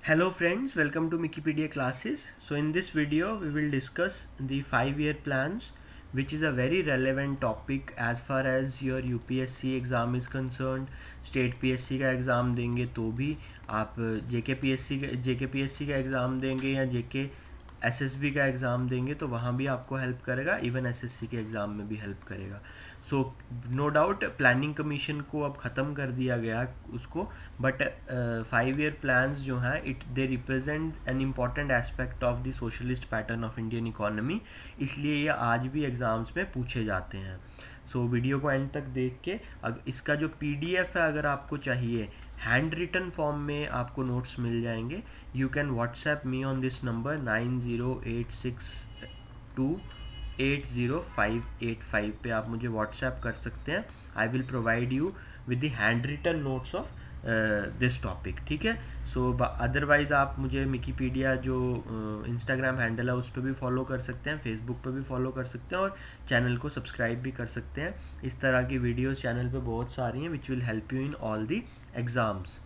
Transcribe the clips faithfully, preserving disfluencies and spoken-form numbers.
Hello friends, welcome to Wikipedia classes. So in this video we will discuss the five year plans, which is a very relevant topic as far as your U P S C exam is concerned. State P S C का exam देंगे तो भी आप J K P S C का J K P S C का exam देंगे या J K S S B का एग्ज़ाम देंगे तो वहाँ भी आपको हेल्प करेगा, इवन S S C के एग्ज़ाम में भी हेल्प करेगा. So no doubt planning commission को अब ख़त्म कर दिया गया उसको, बट फाइव ईयर प्लान्स जो हैं it they represent an important aspect of the socialist pattern of Indian economy, इसलिए ये आज भी एग्ज़ाम्स में पूछे जाते हैं. सो so, वीडियो को एंड तक देख के अगर इसका जो पीडीएफ है अगर आपको चाहिए हैंड रिटन फॉर्म में आपको नोट्स मिल जाएंगे. You can WhatsApp me on this number nine zero eight six two eight zero five eight five पे आप मुझे व्हाट्सएप कर सकते हैं. I will provide you with the hand written notes of this topic, ठीक है. सो अदरवाइज़ आप मुझे विकिपीडिया जो इंस्टाग्राम uh, हैंडल है उस पर भी फॉलो कर सकते हैं, फेसबुक पर भी फॉलो कर सकते हैं और चैनल को सब्सक्राइब भी कर सकते हैं. इस तरह की वीडियोस चैनल पे बहुत सारी हैं which will help you in all the exams.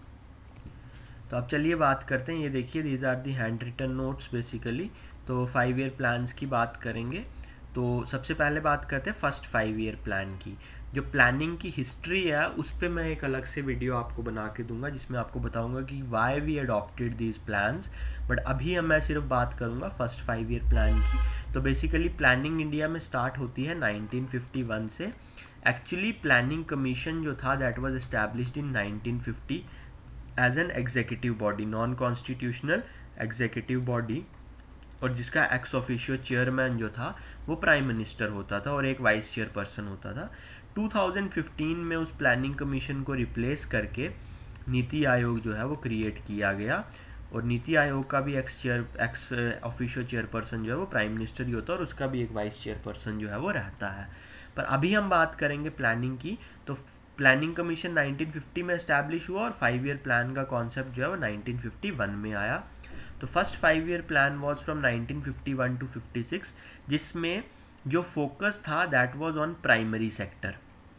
तो अब चलिए बात करते हैं. ये देखिए these are the hand written notes basically. तो फाइव ईयर प्लान्स की बात करेंगे. तो सबसे पहले बात करते हैं फर्स्ट फाइव ईयर प्लान की. जो प्लानिंग की हिस्ट्री है उस पर मैं एक अलग से वीडियो आपको बना के दूंगा जिसमें आपको बताऊंगा कि why we adopted these plans, but अभी हम मैं सिर्फ बात करूंगा फर्स्ट फाइव ईयर प्लान की. तो बेसिकली प्लानिंग इंडिया में स्टार्ट होती है नाइनटीन फिफ्टी वन से. एक्चुअली प्लानिंग कमीशन जो था that was established in nineteen fifty as an executive body, non constitutional executive body, और जिसका एक्स ऑफिशियो चेयरमैन जो था वो प्राइम मिनिस्टर होता था और एक वाइस चेयरपर्सन होता था. टू थाउजेंड फिफ्टीन में उस प्लानिंग कमीशन को रिप्लेस करके नीति आयोग जो है वो क्रिएट किया गया और नीति आयोग का भी ex chair ex officio chairperson जो है वो प्राइम मिनिस्टर ही होता है और उसका भी एक वाइस चेयरपर्सन जो है वो रहता है. पर अभी हम बात करेंगे प्लानिंग की. तो प्लानिंग कमीशन नाइनटीन फिफ्टी में एस्टैब्लिश हुआ और फाइव ईयर प्लान का कॉन्सेप्ट जो है वो नाइनटीन फिफ्टी वन में आया. तो first five year plan was from nineteen fifty one to fifty six, जिसमें जो फोकस था that was on primary sector.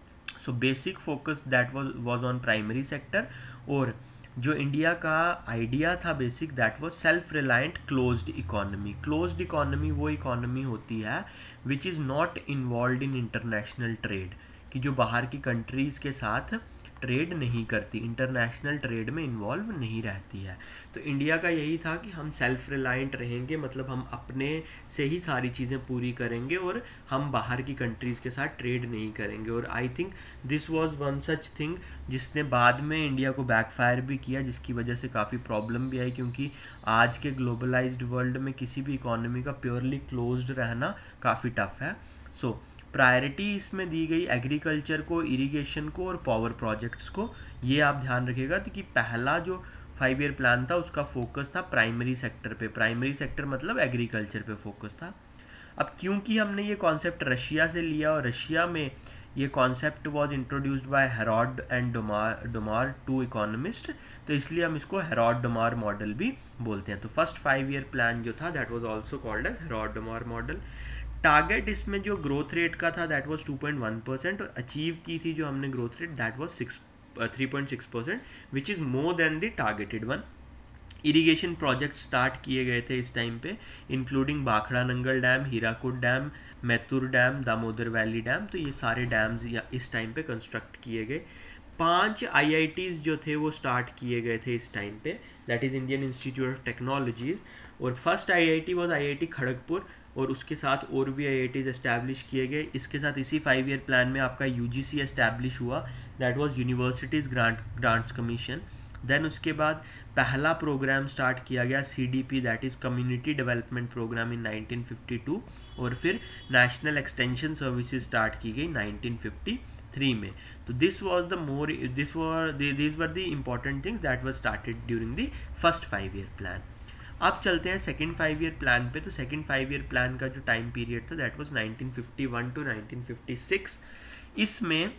So basic focus that was was on primary sector. और जो इंडिया का idea था basic that was self reliant closed economy. Closed economy वो economy होती है which is not involve in international trade, कि जो बाहर की कंट्रीज़ के साथ ट्रेड नहीं करती, इंटरनेशनल ट्रेड में इन्वॉल्व नहीं रहती है. तो इंडिया का यही था कि हम सेल्फ रिलायंट रहेंगे, मतलब हम अपने से ही सारी चीज़ें पूरी करेंगे और हम बाहर की कंट्रीज़ के साथ ट्रेड नहीं करेंगे. और I think this was one such thing जिसने बाद में इंडिया को बैकफायर भी किया, जिसकी वजह से काफ़ी प्रॉब्लम भी आई, क्योंकि आज के ग्लोबलाइज्ड वर्ल्ड में किसी भी इकोनॉमी का प्योरली क्लोज्ड रहना काफ़ी टफ है. सो so, प्रायोरिटी इसमें दी गई एग्रीकल्चर को, इरिगेशन को और पावर प्रोजेक्ट्स को. ये आप ध्यान रखिएगा कि पहला जो फाइव ईयर प्लान था उसका फोकस था प्राइमरी सेक्टर पे. प्राइमरी सेक्टर मतलब एग्रीकल्चर पे फोकस था. अब क्योंकि हमने ये कॉन्सेप्ट रशिया से लिया और रशिया में ये concept was introduced by Harrod and Domar Domar two economist, तो इसलिए हम इसको हेरोड डोमार मॉडल भी बोलते हैं. तो फर्स्ट फाइव ईयर प्लान जो था that was also called as Harrod Domar model. Target इसमें जो ग्रोथ रेट का था that was two point one percent और अचीव की थी जो हमने growth rate that was six three point six percent which is more than the targeted one. Irrigation project start किए गए थे इस टाइम पे, including Bhakra Nangal dam, Hirakud dam, Mettur dam, Damodar valley dam. तो ये सारे डैम्स इस टाइम पे कंस्ट्रक्ट किए गए. पांच आईआईटीज़ जो थे वो स्टार्ट किए गए थे इस टाइम पे, that is Indian institute of technologies. और first IIT was IIT Kharagpur और उसके साथ और भी आईआईटीज़ एस्टैब्लिश किए गए. इसके साथ इसी फाइव ईयर प्लान में आपका यूजीसी एस्टैब्लिश हुआ, that was universities grant grants commission. Then उसके बाद पहला प्रोग्राम स्टार्ट किया गया CDP, that is community development program in nineteen fifty two. और फिर नेशनल एक्सटेंशन सर्विसेज स्टार्ट की गई नाइनटीन फिफ्टी थ्री में. तो this was the more this were this were the important things that was started during the first five year plan. अब चलते हैं second five year plan पे. तो second five year plan का जो time period था that was nineteen fifty one to nineteen fifty six. इसमें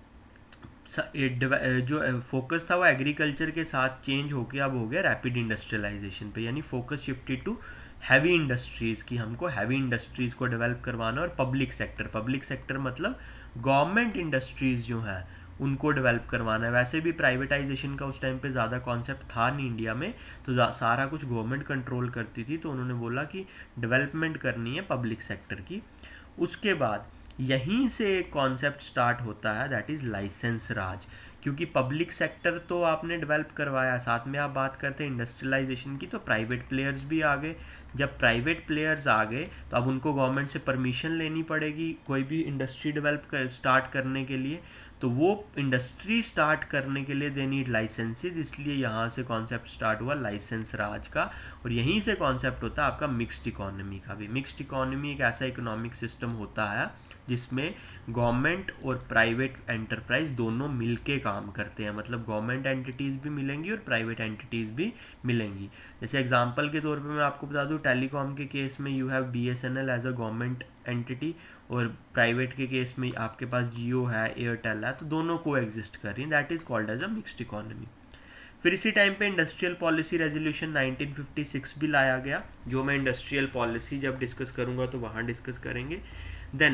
जो फोकस था वो एग्रीकल्चर के साथ चेंज होकर अब हो गया रैपिड इंडस्ट्रियलाइजेशन पे, यानी focus shifted to heavy industries की. हमको हैवी इंडस्ट्रीज़ को डेवलप करवाना और पब्लिक सेक्टर पब्लिक सेक्टर मतलब गवर्नमेंट इंडस्ट्रीज़ जो हैं उनको डेवलप करवाना है। वैसे भी प्राइवेटाइजेशन का उस टाइम पे ज़्यादा कॉन्सेप्ट था नहीं इंडिया में, तो सारा कुछ गवर्नमेंट कंट्रोल करती थी, तो उन्होंने बोला कि डेवलपमेंट करनी है पब्लिक सेक्टर की। उसके बाद यहीं से एक कॉन्सेप्ट स्टार्ट होता है, दैट इज़ लाइसेंस राज, क्योंकि पब्लिक सेक्टर तो आपने डेवलप करवाया, साथ में आप बात करते हैं इंडस्ट्रियलाइजेशन की, तो प्राइवेट प्लेयर्स भी आ गए। जब प्राइवेट प्लेयर्स आ गए तो अब उनको गवर्नमेंट से परमिशन लेनी पड़ेगी कोई भी इंडस्ट्री डेवलप कर स्टार्ट करने के लिए, तो वो इंडस्ट्री स्टार्ट करने के लिए दे नीड लाइसेंसेज, इसलिए यहाँ से कॉन्सेप्ट स्टार्ट हुआ लाइसेंस राज का। और यहीं से कॉन्सेप्ट होता है आपका मिक्स्ड इकोनॉमी का भी। मिक्स्ड इकोनॉमी एक ऐसा इकोनॉमिक सिस्टम होता है जिसमें गवर्नमेंट और प्राइवेट एंटरप्राइज दोनों मिलके काम करते हैं, मतलब गवर्नमेंट एंटिटीज़ भी मिलेंगी और प्राइवेट एंटिटीज़ भी मिलेंगी। जैसे एग्जांपल के तौर पे मैं आपको बता दूं, टेलीकॉम के केस में you have BSNL as a government entity, और प्राइवेट के केस में आपके पास जियो है, एयरटेल है, तो दोनों को एग्जिस्ट कर रही हैं, that is called as a mixed economy. फिर इसी टाइम पे industrial policy resolution nineteen fifty six भी लाया गया, जो मैं इंडस्ट्रियल पॉलिसी जब डिस्कस करूंगा तो वहाँ डिस्कस करेंगे। देन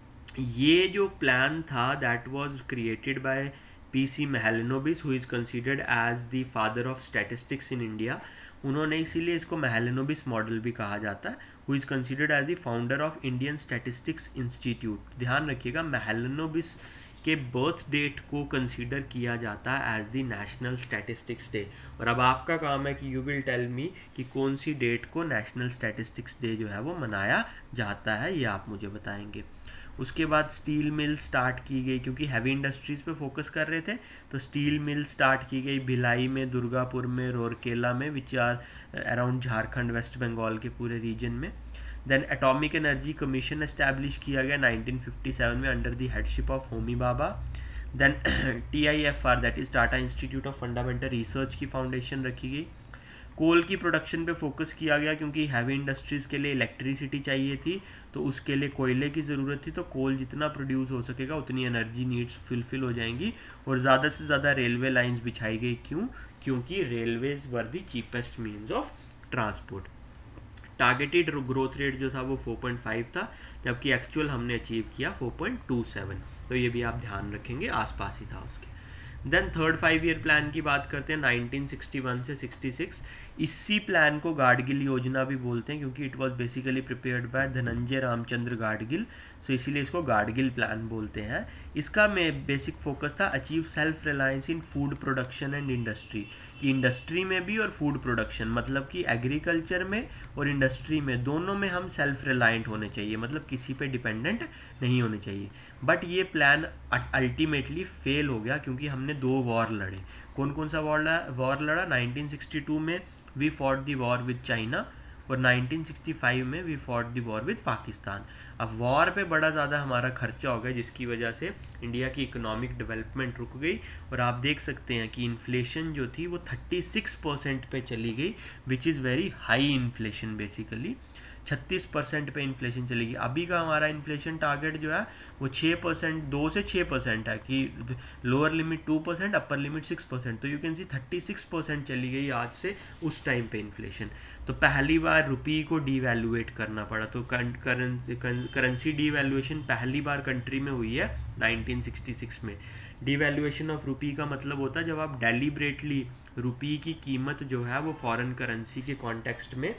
ये जो प्लान था that was created by P C Mahalanobis, who is considered as the father of statistics in India. उन्होंने इसीलिए इसको महलनोबिस मॉडल भी कहा जाता है, who is considered as the founder of Indian statistics institute. ध्यान रखिएगा, महलनोबिस के बर्थ डेट को कंसीडर किया जाता है as the national statistics day. और अब आपका काम है कि यू विल टेल मी कि कौन सी डेट को नेशनल स्टैटिस्टिक्स डे जो है वो मनाया जाता है, ये आप मुझे बताएंगे। उसके बाद स्टील मिल स्टार्ट की गई, क्योंकि हैवी इंडस्ट्रीज़ पे फोकस कर रहे थे, तो स्टील मिल स्टार्ट की गई भिलाई में, दुर्गापुर में, रोरकेला में, which are around Jharkhand, west Bengal के पूरे रीजन में। Then atomic energy commission establish किया गया नाइनटीन फिफ्टी सेवन में under the headship of Homi Bhabha. Then T I F R that is Tata institute of fundamental research की फाउंडेशन रखी गई। कोल की प्रोडक्शन पे फोकस किया गया, क्योंकि हैवी इंडस्ट्रीज़ के लिए इलेक्ट्रिसिटी चाहिए थी, तो उसके लिए कोयले की ज़रूरत थी, तो कोल जितना प्रोड्यूस हो सकेगा उतनी एनर्जी नीड्स फुलफिल हो जाएंगी। और ज़्यादा से ज़्यादा रेलवे लाइंस बिछाई गई, क्यों? क्योंकि railways were the cheapest means of transport. Targeted growth rate जो था वो फोर पॉइंट फाइव था, जबकि एक्चुअल हमने अचीव किया फोर पॉइंट टू सेवन, तो ये भी आप ध्यान रखेंगे, आसपास ही था उसके। Then third five year plan की बात करते हैं नाइनटीन सिक्सटी वन से सिक्सटी सिक्स। इसी प्लान को गाडगिल योजना भी बोलते हैं, क्योंकि it was basically prepared by Dhananjay Ramchandra Gadgil, so इसीलिए इसको गाडगिल प्लान बोलते हैं। इसका में बेसिक फोकस था achieve self reliance in food production and industry, कि इंडस्ट्री में भी और फूड प्रोडक्शन, मतलब कि एग्रीकल्चर में और इंडस्ट्री में दोनों में हम सेल्फ रिलायंट होने चाहिए, मतलब किसी पे डिपेंडेंट नहीं होने चाहिए। बट ये प्लान अल्टीमेटली फेल हो गया, क्योंकि हमने दो वॉर लड़े। कौन कौन सा वॉर लड़ा वॉर लड़ा नाइनटीन सिक्सटी टू में we fought the war with China, और नाइनटीन सिक्सटी फाइव में we fought the war with Pakistan. अब वॉर पे बड़ा ज़्यादा हमारा खर्चा हो गया, जिसकी वजह से इंडिया की इकोनॉमिक डेवलपमेंट रुक गई, और आप देख सकते हैं कि इन्फ्लेशन जो थी वो थर्टी सिक्स परसेंट पे चली गई, which is very high inflation. Basically छत्तीस परसेंट पे इन्फ्लेशन चलेगी। अभी का हमारा इन्फ्लेशन टारगेट जो है वो छः परसेंट दो से छः परसेंट है, कि lower limit two percent, upper limit six percent, तो you can see thirty six percent चली गई आज से उस टाइम पे इन्फ्लेशन। तो पहली बार रुपी को डीवैल्यूएट करना पड़ा, तो करेंसी डीवैल्यूएशन पहली बार कंट्री में हुई है नाइनटीन सिक्सटी सिक्स में। डीवैल्यूएशन ऑफ रुपी का मतलब होता है जब आप डेलिबरेटली रुपी की कीमत जो है वो फॉरेन करेंसी के कॉन्टेक्स्ट में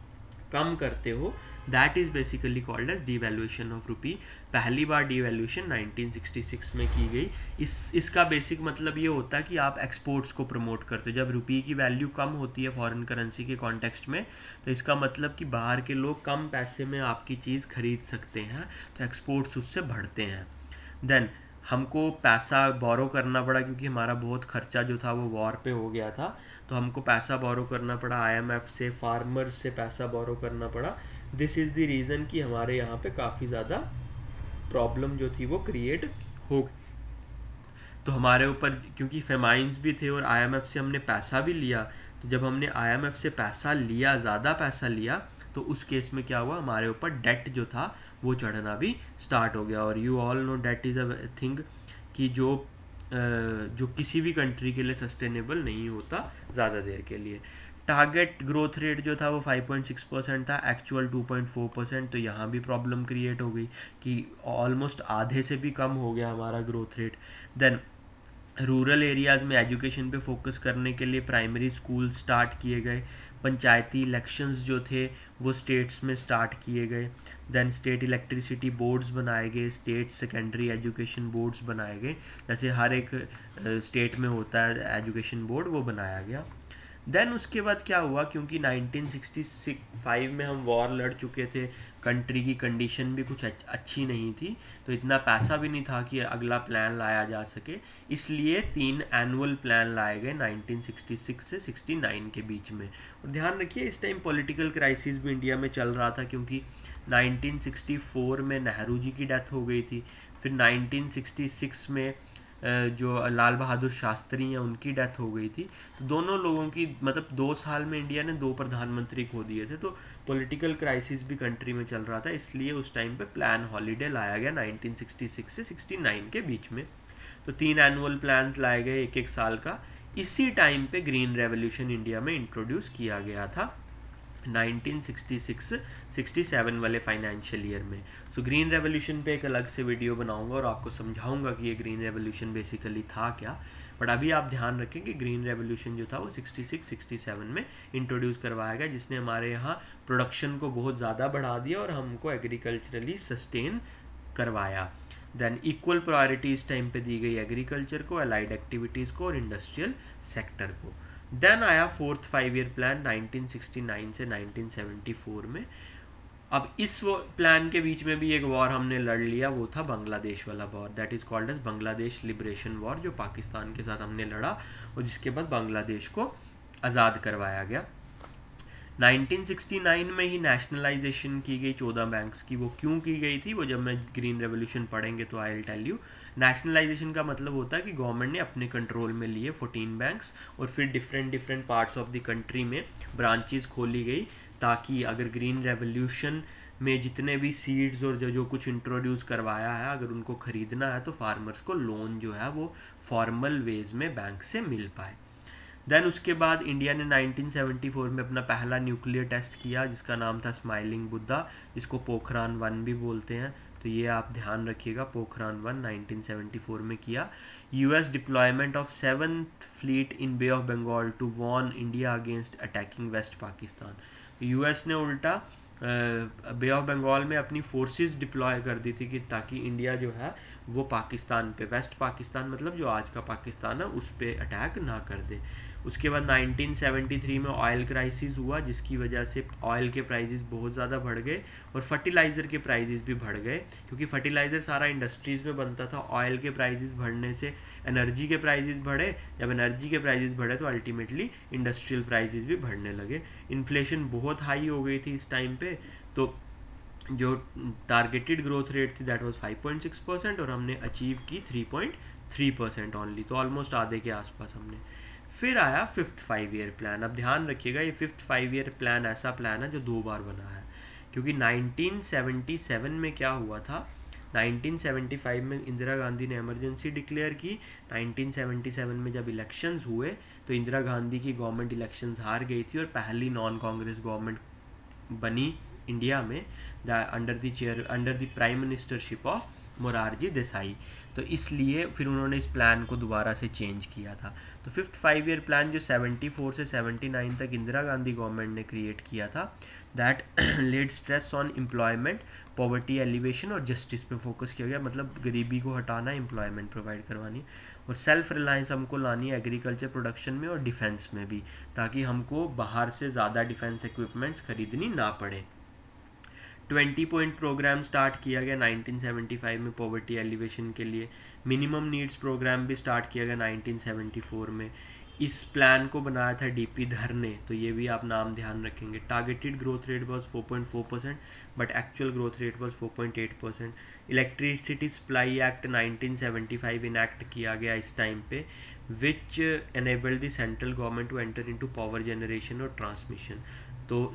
कम करते हो, that is basically called as devaluation of rupee. पहली बार डीवैल्यूएशन नाइनटीन सिक्सटी सिक्स में की गई। इस इसका बेसिक मतलब ये होता है कि आप एक्सपोर्ट्स को प्रमोट करते हो। जब रुपी की वैल्यू कम होती है फॉरेन करेंसी के कॉन्टेक्स्ट में, तो इसका मतलब कि बाहर के लोग कम पैसे में आपकी चीज़ खरीद सकते हैं, तो एक्सपोर्ट्स उससे बढ़ते हैं। देन हमको पैसा बोरो करना पड़ा, क्योंकि हमारा बहुत खर्चा जो था वो वॉर पे हो गया था, तो हमको पैसा बोरो करना पड़ा आईएमएफ से, फार्मर्स से पैसा बोरो करना पड़ा। दिस इज़ द रीज़न कि हमारे यहाँ पे काफ़ी ज़्यादा प्रॉब्लम जो थी वो क्रिएट हो गई। तो हमारे ऊपर क्योंकि फेमाइंस भी थे और आईएमएफ से हमने पैसा भी लिया, तो जब हमने आईएमएफ से पैसा लिया, ज़्यादा पैसा लिया, तो उस केस में क्या हुआ, हमारे ऊपर डेट जो था वो चढ़ना भी स्टार्ट हो गया। और you all know that is a thing कि जो जो किसी भी कंट्री के लिए सस्टेनेबल नहीं होता ज़्यादा देर के लिए। टारगेट ग्रोथ रेट जो था वो फाइव पॉइंट सिक्स परसेंट था, actual two point four percent, तो यहाँ भी प्रॉब्लम क्रिएट हो गई कि ऑलमोस्ट आधे से भी कम हो गया हमारा growth rate. Then rural areas में एजुकेशन पे फोकस करने के लिए प्राइमरी स्कूल स्टार्ट किए गए। पंचायती इलेक्शंस जो थे वो स्टेट्स में स्टार्ट किए गए। देन स्टेट इलेक्ट्रिसिटी बोर्ड्स बनाए गए, स्टेट सेकेंडरी एजुकेशन बोर्ड्स बनाए गए, जैसे हर एक स्टेट में होता है एजुकेशन बोर्ड, वो बनाया गया। देन उसके बाद क्या हुआ, क्योंकि नाइनटीन सिक्सटी फाइव में हम वॉर लड़ चुके थे, कंट्री की कंडीशन भी कुछ अच्छी नहीं थी, तो इतना पैसा भी नहीं था कि अगला प्लान लाया जा सके, इसलिए तीन एनुअल प्लान लाए गए नाइनटीन सिक्सटी सिक्स से सिक्सटी नाइन के बीच में। और ध्यान रखिए इस टाइम पॉलिटिकल क्राइसिस भी इंडिया में चल रहा था, क्योंकि नाइनटीन सिक्सटी फोर में नेहरू जी की डेथ हो गई थी, फिर नाइनटीन सिक्सटी सिक्स में जो लाल बहादुर शास्त्री हैं उनकी डेथ हो गई थी। तो दोनों लोगों की मतलब दो साल में इंडिया ने दो प्रधानमंत्री खो दिए थे, तो पॉलिटिकल क्राइसिस भी कंट्री में चल रहा था, इसलिए उस टाइम पे प्लान हॉलीडे लाया गया नाइनटीन सिक्सटी सिक्स से सिक्सटी नाइन के बीच में। तो तीन एनुअल प्लान्स लाए गए एक एक साल का। इसी टाइम पे ग्रीन रेवोल्यूशन इंडिया में इंट्रोड्यूस किया गया था nineteen sixty six sixty seven वाले फाइनेंशियल ईयर में। सो ग्रीन रेवोल्यूशन पे एक अलग से वीडियो बनाऊंगा और आपको समझाऊंगा कि ये ग्रीन रेवोल्यूशन बेसिकली था क्या। बट अभी आप ध्यान रखें कि ग्रीन रेवोल्यूशन जो था वो सिक्सटी सिक्स सिक्सटी सेवन में इंट्रोड्यूस करवाया गया, जिसने हमारे यहाँ प्रोडक्शन को बहुत ज़्यादा बढ़ा दिया और हमको एग्रीकल्चरली सस्टेन करवाया। देन इक्वल प्रायोरिटी इस टाइम पे दी गई एग्रीकल्चर को, अलाइड एक्टिविटीज़ को और इंडस्ट्रियल सेक्टर को। देन आया fourth five year plan nineteen sixty nine से नाइनटीन सेवेंटी फोर में। अब इस वो प्लान के बीच में भी एक वॉर हमने लड़ लिया, वो था बांग्लादेश वाला war, that is called as Bangladesh liberation war, जो पाकिस्तान के साथ हमने लड़ा और जिसके बाद बांग्लादेश को आज़ाद करवाया गया। नाइनटीन सिक्सटी नाइन में ही नेशनलाइजेशन की गई चौदह बैंक्स की। वो क्यों की गई थी वो जब मैं ग्रीन रेवोल्यूशन पढ़ेंगे तो I will tell you. Nationalisation का मतलब होता है कि गवर्नमेंट ने अपने कंट्रोल में लिए फोर्टीन बैंक्स और फिर different different parts of the country में ब्रांचेस खोली गई, ताकि अगर ग्रीन रेवोल्यूशन में जितने भी सीड्स और जो जो कुछ इंट्रोड्यूस करवाया है अगर उनको ख़रीदना है तो फार्मर्स को लोन जो है वो फॉर्मल वेज में बैंक से मिल पाए। देन उसके बाद इंडिया ने नाइनटीन सेवेंटी फोर में अपना पहला न्यूक्लियर टेस्ट किया, जिसका नाम था स्माइलिंग बुद्धा, जिसको पोखरान वन भी बोलते हैं, तो ये आप ध्यान रखिएगा, Pokhran one nineteen seventy four में किया। US deployment of Seventh Fleet in Bay of Bengal to warn India against attacking West Pakistan. US ने उल्टा बे ऑफ बंगाल में अपनी फोर्सेस डिप्लॉय कर दी थी कि ताकि इंडिया जो है वो पाकिस्तान पे, वेस्ट पाकिस्तान मतलब जो आज का पाकिस्तान है, उस पर अटैक ना कर दे। उसके बाद नाइनटीन सेवेंटी थ्री में ऑयल क्राइसिस हुआ, जिसकी वजह से ऑयल के प्राइसेस बहुत ज़्यादा बढ़ गए और फर्टिलाइज़र के प्राइसेस भी बढ़ गए, क्योंकि फर्टिलाइज़र सारा इंडस्ट्रीज़ में बनता था। ऑयल के प्राइसेस बढ़ने से एनर्जी के प्राइसेस बढ़े, जब एनर्जी के प्राइसेस बढ़े तो अल्टीमेटली इंडस्ट्रियल प्राइसेस भी बढ़ने लगे। इन्फ्लेशन बहुत हाई हो गई थी इस टाइम पे, तो जो टारगेटेड ग्रोथ रेट थी that was five point six percent और हमने अचीव की three point three percent only, तो ऑलमोस्ट आधे के आसपास हमने। फिर आया फिफ्थ फाइव ईयर प्लान। अब ध्यान रखिएगा ये फिफ्थ फाइव ईयर प्लान ऐसा प्लान है जो दो बार बना है, क्योंकि नाइनटीन सेवेंटी सेवन में क्या हुआ था, नाइनटीन सेवेंटी फाइव में इंदिरा गांधी ने इमरजेंसी डिक्लेयर की। नाइनटीन सेवेंटी सेवन में जब इलेक्शंस हुए तो इंदिरा गांधी की गवर्नमेंट इलेक्शंस हार गई थी और पहली नॉन कांग्रेस गवर्नमेंट बनी इंडिया में under the chair under the prime ministership of Morarji Desai. तो इसलिए फिर उन्होंने इस प्लान को दोबारा से चेंज किया था। तो फिफ्थ फाइव ईयर प्लान जो सेवेंटी फोर से सेवेंटी नाइन तक इंदिरा गांधी गवर्नमेंट ने क्रिएट किया था, that led stress on employment, poverty alleviation और जस्टिस पे फोकस किया गया, मतलब गरीबी को हटाना, एम्प्लॉयमेंट प्रोवाइड करवानी और सेल्फ रिलायंस हमको लानी है एग्रीकल्चर प्रोडक्शन में और डिफेंस में भी, ताकि हमको बाहर से ज़्यादा डिफेंस इक्विपमेंट्स खरीदनी ना पड़े। ट्वेंटी पॉइंट प्रोग्राम स्टार्ट किया गया नाइनटीन सेवेंटी फाइव में पॉवर्टी एलिवेशन के लिए। मिनिमम नीड्स प्रोग्राम भी स्टार्ट किया गया नाइनटीन सेवेंटी फोर में। इस प्लान को बनाया था डीपी धर ने, तो ये भी आप नाम ध्यान रखेंगे। Targeted growth rate was four point four percent but actual growth rate was four point eight percent. Electricity Supply Act nineteen seventy five enact किया गया इस टाइम पे, which enabled the central government to enter into power generation और transmission. तो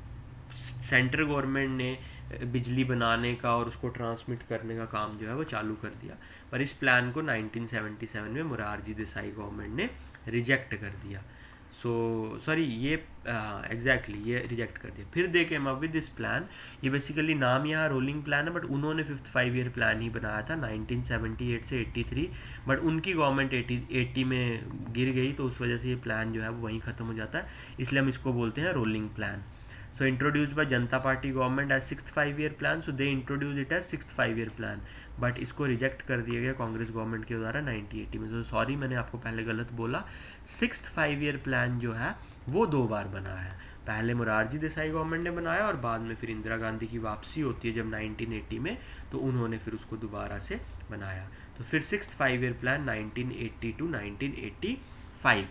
central government ने बिजली बनाने का और उसको ट्रांसमिट करने का काम जो है वो चालू कर दिया, पर इस प्लान को नाइनटीन सेवेंटी सेवन में मोरारजी देसाई गवर्नमेंट ने रिजेक्ट कर दिया। सो सॉरी ये एग्जैक्टली uh, exactly, ये रिजेक्ट कर दिया। फिर they came up with this plan. ये बेसिकली नाम यहाँ रोलिंग प्लान है, बट उन्होंने फिफ्थ फाइव ईयर प्लान ही बनाया था नाइनटीन सेवेंटी एट से एट्टी थ्री, बट उनकी गवर्नमेंट एटी एट्टी में गिर गई, तो उस वजह से ये प्लान जो है वो वहीं ख़त्म हो जाता है, इसलिए हम इसको बोलते हैं rolling plan. So introduced by Janata Party government as sixth five year plan, so they introduce it as sixth five year plan, but इसको रिजेक्ट कर दिया गया कांग्रेस गवर्नमेंट के द्वारा नाइनटीन एटी में। तो सॉरी मैंने आपको पहले गलत बोला, सिक्स्थ फाइव ईयर प्लान जो है वो दो बार बना है। पहले मोरारजी देसाई गवर्नमेंट ने बनाया और बाद में फिर इंदिरा गांधी की वापसी होती है जब नाइनटीन एटी में, तो उन्होंने फिर उसको दोबारा से बनाया। तो फिर sixth five year plan nineteen eighty two nineteen eighty five.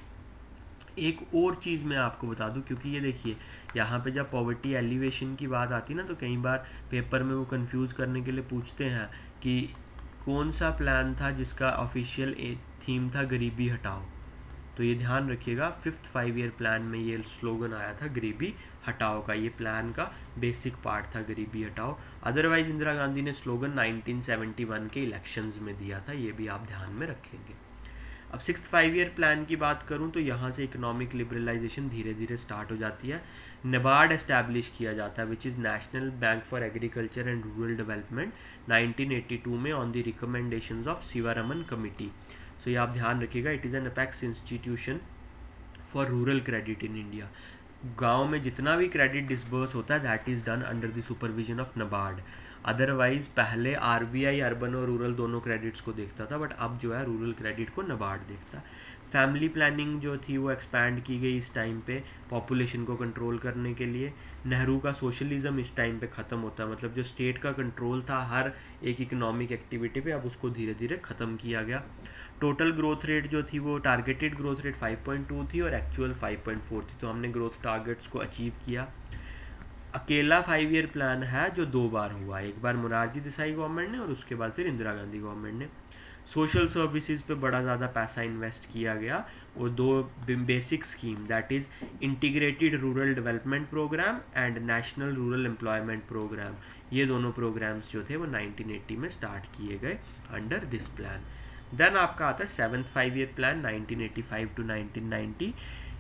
एक और चीज़ मैं आपको बता दूं, क्योंकि ये देखिए यहाँ पे जब पॉवर्टी एलिवेशन की बात आती है ना, तो कई बार पेपर में वो कंफ्यूज करने के लिए पूछते हैं कि कौन सा प्लान था जिसका ऑफिशियल थीम था गरीबी हटाओ। तो ये ध्यान रखिएगा, फिफ्थ फाइव ईयर प्लान में ये स्लोगन आया था गरीबी हटाओ का, ये प्लान का बेसिक पार्ट था गरीबी हटाओ। अदरवाइज इंदिरा गांधी ने स्लोगन नाइनटीन सेवेंटी वन के इलेक्शंस में दिया था, ये भी आप ध्यान में रखेंगे। अब सिक्स्थ फाइव ईयर प्लान की बात करूं तो यहाँ से इकोनॉमिक लिबरलाइजेशन धीरे धीरे स्टार्ट हो जाती है। नबार्ड एस्टैब्लिश किया जाता है, which is National Bank for Agriculture and Rural Development, nineteen eighty two में on the recommendations of Sivaraman committee. So ये आप ध्यान रखिएगा, it is an apex institution for rural credit in India. गाँव में जितना भी क्रेडिट डिसबर्स होता है that is done under the supervision of NABARD. Otherwise पहले आरबीआई अर्बन और रूरल दोनों क्रेडिट्स को देखता था, बट अब जो है रूरल क्रेडिट को नबार्ड देखता है। फैमिली प्लानिंग जो थी वो एक्सपैंड की गई इस टाइम पे पॉपुलेशन को कंट्रोल करने के लिए। नेहरू का सोशलिज्म इस टाइम पे ख़त्म होता है, मतलब जो स्टेट का कंट्रोल था हर एक इकोनॉमिक एक्टिविटी पे, अब उसको धीरे धीरे ख़त्म किया गया। टोटल ग्रोथ रेट जो थी वो targeted growth rate five point two थी और एक्चुअल फाइव पॉइंट फोर थी, तो हमने ग्रोथ टारगेट्स को अचीव किया। अकेला फाइव ईयर प्लान है जो दो बार हुआ, एक बार मोरारजी देसाई गवर्नमेंट ने और उसके बाद फिर इंदिरा गांधी गवर्नमेंट ने। सोशल सर्विसेज पे बड़ा ज़्यादा पैसा इन्वेस्ट किया गया और दो basic scheme, that is integrated rural development programme and national rural employment programme, ये दोनों प्रोग्राम्स जो थे वो नाइनटीन एटी में स्टार्ट किए गए अंडर दिस प्लान। देन आपका आता है seventh five year plan nineteen eighty five to nineteen ninety.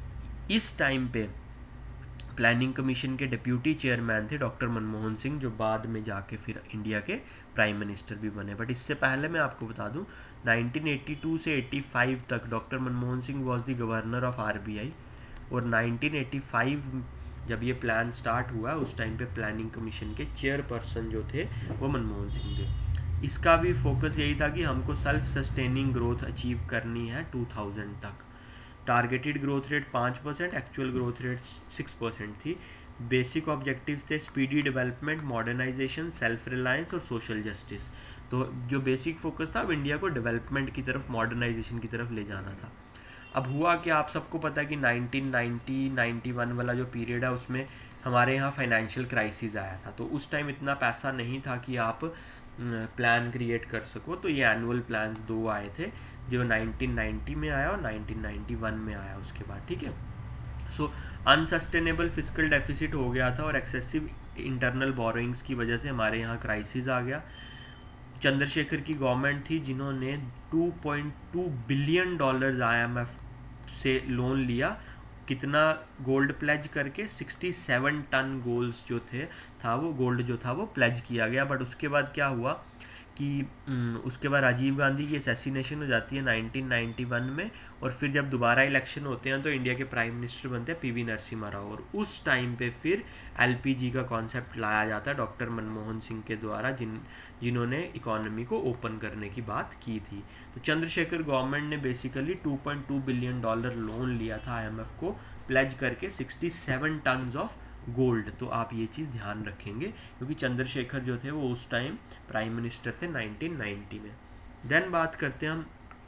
इस टाइम पे प्लानिंग कमीशन के डिप्यूटी चेयरमैन थे डॉक्टर मनमोहन सिंह, जो बाद में जाके फिर इंडिया के प्राइम मिनिस्टर भी बने। बट इससे पहले मैं आपको बता दूं नाइनटीन एटी टू से एटी फाइव तक doctor Manmohan Singh was the governor of RBI, और नाइनटीन एटी फाइव जब ये प्लान स्टार्ट हुआ उस टाइम पे प्लानिंग कमीशन के चेयरपर्सन जो थे वो मनमोहन सिंह थे। इसका भी फोकस यही था कि हमको सेल्फ सस्टेनिंग ग्रोथ अचीव करनी है टू थाउजेंड तक। टारगेटेड ग्रोथ रेट पाँच percent, actual growth rate six percent थी। बेसिक ऑब्जेक्टिव्स थे speedy development, modernisation, self reliance और सोशल जस्टिस। तो जो बेसिक फोकस था वो इंडिया को डेवलपमेंट की तरफ, मॉडर्नाइजेशन की तरफ ले जाना था। अब हुआ कि आप सबको पता है कि नाइनटीन नाइंटी नाइंटी वन वाला जो पीरियड है उसमें हमारे यहाँ फाइनेंशियल क्राइसिस आया था, तो उस टाइम इतना पैसा नहीं था कि आप प्लान क्रिएट कर सको। तो ये एनुअल प्लान्स दो आए थे, जो नाइनटीन नाइंटी में आया और नाइनटीन नाइंटी वन में आया उसके बाद, ठीक है। सो अनसस्टेनेबल फिजिकल डेफिसिट हो गया था और एक्सेसिव इंटरनल बोरोइंग्स की वजह से हमारे यहाँ क्राइसिस आ गया। चंद्रशेखर की गवर्नमेंट थी जिन्होंने two point two billion dollars IMF से लोन लिया, कितना गोल्ड प्लेज करके सिक्सटी सेवन टन गोल्ड्स जो थे था वो गोल्ड जो था वो प्लेज किया गया। बट उसके बाद क्या हुआ कि उसके बाद राजीव गांधी की असैसिनेशन हो जाती है नाइनटीन नाइंटी वन में, और फिर जब दोबारा इलेक्शन होते हैं तो इंडिया के प्राइम मिनिस्टर बनते हैं पीवी नरसिम्हा राव, और उस टाइम पे फिर एलपीजी का कॉन्सेप्ट लाया जाता है डॉक्टर मनमोहन सिंह के द्वारा, जिन जिन्होंने इकोनॉमी को ओपन करने की बात की थी। तो चंद्रशेखर गवर्नमेंट ने basically two point two billion dollar loan लिया था आईएमएफ को प्लेज करके sixty seven tons of gold. तो आप ये चीज़ ध्यान रखेंगे क्योंकि चंद्रशेखर जो थे वो उस टाइम प्राइम मिनिस्टर थे नाइनटीन नाइंटी में। देन बात करते हैं हम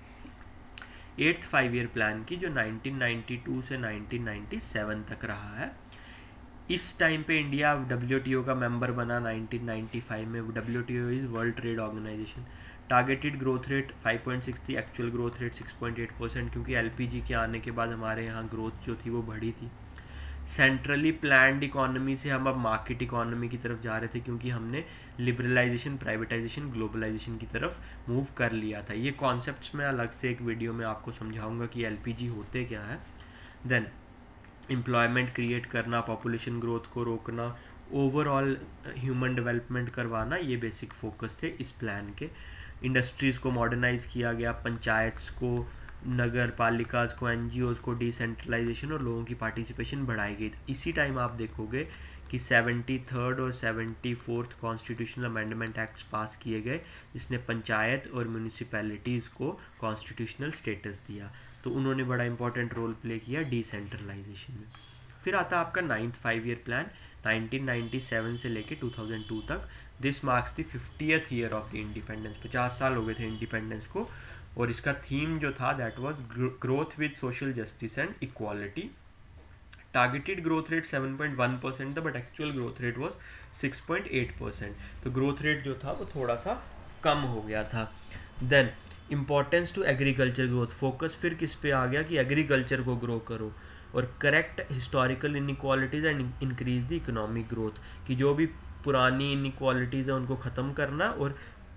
एट्थ फाइव ईयर प्लान की, जो नाइनटीन नाइंटी टू से नाइनटीन नाइंटी सेवन तक रहा है। इस टाइम पे इंडिया डब्ल्यूटीओ का मेंबर बना नाइनटीन नाइंटी फाइव में। WTO is World Trade Organisation. Targeted growth rate five point six थी, actual growth rate six point eight percent, क्योंकि एलपीजी के आने के बाद हमारे यहाँ ग्रोथ जो थी वो बढ़ी थी। सेंट्रली प्लान्ड इकोनॉमी से हम अब मार्केट इकोनॉमी की तरफ जा रहे थे, क्योंकि हमने लिबरलाइजेशन, प्राइवेटाइजेशन, ग्लोबलाइजेशन की तरफ मूव कर लिया था। ये कॉन्सेप्ट्स मैं अलग से एक वीडियो में आपको समझाऊंगा कि एलपीजी होते क्या है। देन एम्प्लॉयमेंट क्रिएट करना, पॉपुलेशन ग्रोथ को रोकना, ओवरऑल ह्यूमन डेवलपमेंट करवाना, ये बेसिक फोकस थे इस प्लान के। इंडस्ट्रीज़ को मॉडर्नाइज किया गया, पंचायत्स को, नगर पालिकाज को, एनजीओज को डिसेंट्रलाइजेशन और लोगों की पार्टिसिपेशन बढ़ाई गई। इसी टाइम आप देखोगे कि सेवेंटी थर्ड और seventy fourth constitutional amendment acts pass किए गए, जिसने पंचायत और म्यूनिसिपैलिटीज़ को कॉन्स्टिट्यूशनल स्टेटस दिया। तो उन्होंने बड़ा इंपॉर्टेंट रोल प्ले किया डिसेंट्रलाइजेशन में। फिर आता है आपका ninth five year plan nineteen ninety seven से लेके टू थाउजेंड टू तक। This marks the fiftieth year of the independence. पचास साल हो गए थे इंडिपेंडेंस को, और इसका थीम जो था that was growth with social justice and equality. Targeted growth rate seven point one percent था, but actual growth rate was six point eight percent. तो ग्रोथ रेट जो था वो थोड़ा सा कम हो गया था। Then importance to agriculture growth, focus फिर किस पे आ गया कि एग्रीकल्चर को ग्रो करो, और correct historical inequalities and increase the economic growth, कि जो भी पुरानी इनइक्वालिटीज़ है उनको ख़त्म करना और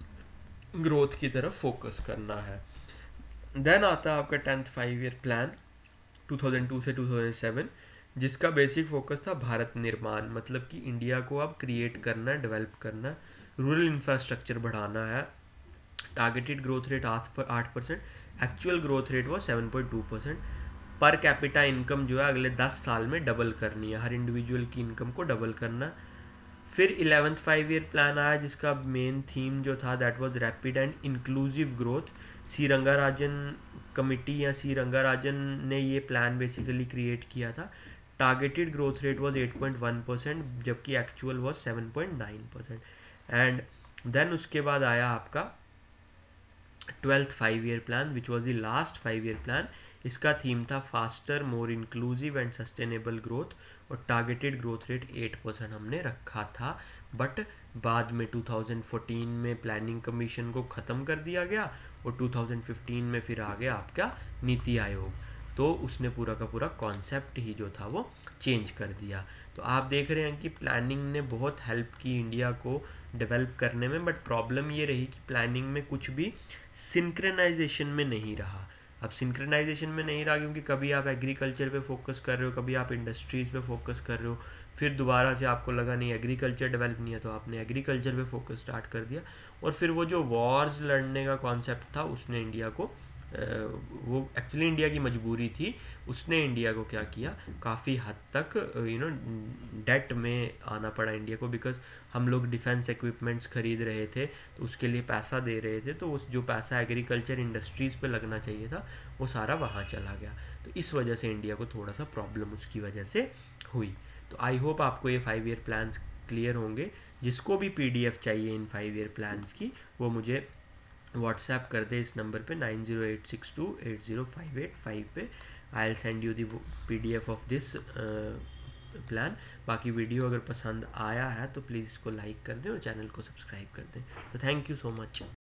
ग्रोथ की तरफ फोकस करना है। देन आता है आपका tenth five year plan two thousand two से टू थाउजेंड सेवन, जिसका बेसिक फोकस था भारत निर्माण, मतलब कि इंडिया को अब क्रिएट करना, डेवलप करना, रूरल इंफ्रास्ट्रक्चर बढ़ाना है। टारगेटेड ग्रोथ रेट आठ परसेंट, एक्चुअल ग्रोथ रेट वो seven point two percent. Per capita income जो है अगले दस साल में डबल करनी है, हर इंडिविजुअल की इनकम को डबल करना। फिर इलेवेंथ फाइव ईयर प्लान आया, जिसका मेन थीम जो था that was rapid and inclusive growth. C Rangarajan committee या सी रंगाराजन ने ये प्लान बेसिकली क्रिएट किया था। Targeted growth rate was eight point one percent, जबकि actual was seven point nine percent. And then उसके बाद आया आपका twelfth five year plan which was the last five year plan. इसका थीम था faster, more inclusive and sustainable growth, और targeted growth rate eight percent हमने रखा था। बट बाद में टू थाउजेंड फोर्टीन में प्लानिंग कमीशन को ख़त्म कर दिया गया, और टू थाउजेंड फिफ्टीन में फिर आ गया आपका नीति आयोग, तो उसने पूरा का पूरा कॉन्सेप्ट ही जो था वो चेंज कर दिया। तो आप देख रहे हैं कि प्लानिंग ने बहुत हेल्प की इंडिया को डेवलप करने में, बट प्रॉब्लम ये रही कि प्लानिंग में कुछ भी सिंक्रोनाइजेशन में नहीं रहा। अब सिंक्रोनाइजेशन में नहीं रहा क्योंकि कभी आप एग्रीकल्चर पे फोकस कर रहे हो, कभी आप इंडस्ट्रीज़ पे फोकस कर रहे हो, फिर दोबारा से आपको लगा नहीं एग्रीकल्चर डेवलप नहीं है, तो आपने एग्रीकल्चर पे फोकस स्टार्ट कर दिया। और फिर वो जो वॉर्स लड़ने का कॉन्सेप्ट था उसने इंडिया को, वो एक्चुअली इंडिया की मजबूरी थी, उसने इंडिया को क्या किया, काफ़ी हद तक यू नो डेट में आना पड़ा इंडिया को, बिकॉज हम लोग डिफेंस इक्विपमेंट्स खरीद रहे थे तो उसके लिए पैसा दे रहे थे, तो उस जो पैसा एग्रीकल्चर इंडस्ट्रीज़ पे लगना चाहिए था वो सारा वहाँ चला गया। तो इस वजह से इंडिया को थोड़ा सा प्रॉब्लम उसकी वजह से हुई। तो आई होप आपको ये फाइव ईयर प्लान्स क्लियर होंगे। जिसको भी पी डी एफ चाहिए इन फाइव ईयर प्लान्स की, वो मुझे व्हाट्सएप कर दे इस नंबर पे nine zero eight six two eight zero five eight five पे। I will send you the P D F of this plan. बाकी वीडियो अगर पसंद आया है तो प्लीज़ इसको लाइक कर दें और चैनल को सब्सक्राइब कर दें। तो थैंक यू सो मच।